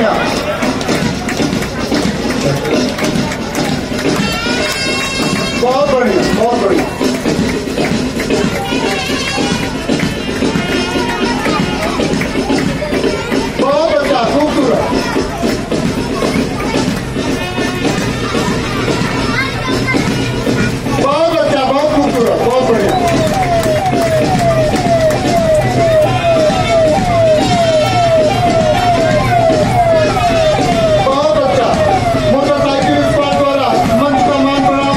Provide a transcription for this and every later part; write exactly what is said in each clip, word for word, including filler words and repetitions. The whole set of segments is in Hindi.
बढ़िया, बहुत बढ़िया, बहुत बढ़िया। बहुत अच्छा, खूबसूरत। बहुत अच्छा, बहुत खूबसूरत, बहुत बढ़िया। बहुत अच्छा। मोटरसाइकिल स्क्वाड द्वारा मंच का मान प्रणाम।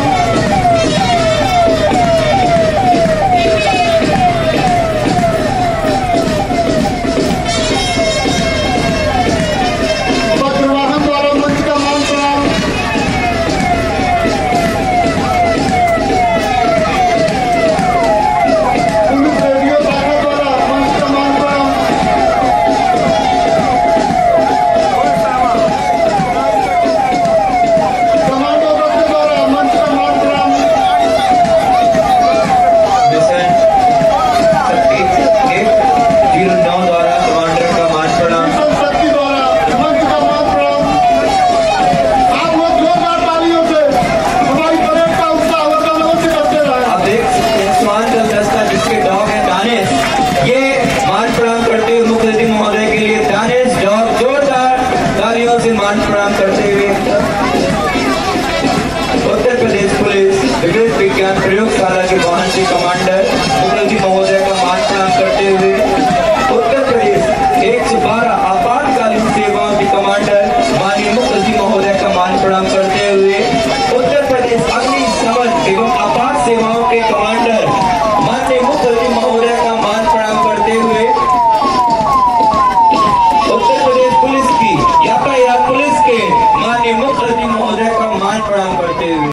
वज्रवाहन द्वारा मंच का मान प्रणाम। पुलिस रेडियो शाखा द्वारा मंच का मान प्रणाम। कमांडो दस्ते द्वारा मंच का मान प्रणाम। मिशन एक जीरो नौ द्वारा कमांडर का मान प्रणाम। मिशन शक्ति द्वारा मंच का मान प्रणाम। आप लोग जोरदार तालियों से हमारी परेड का उत्साह वर्धन करते रहे। आप देख सकते हैं स्वांचल दस्ता जिसके डॉग है दानिश, ये मान प्रणाम करते हुए मुख्य अतिथि महोदय के लिए दानिश डॉग जोरदार तालियों से मान प्रणाम करते हुए उत्तर प्रदेश पुलिस विद्युत विज्ञान प्रयोगशाला के वाहन से कमांडर मुख्य अतिथि महोदय का मान प्रणाम करते हुए उत्तर प्रदेश एक सौ बारह आपातकालीन सेवाओं के कमांडर